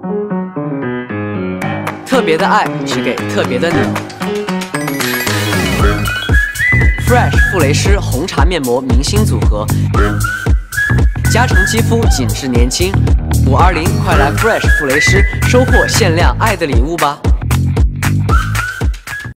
特别的爱只给特别的你。Fresh 傅雷诗红茶面膜明星组合，加成肌肤紧致年轻。520，快来 Fresh 傅雷诗收获限量爱的礼物吧！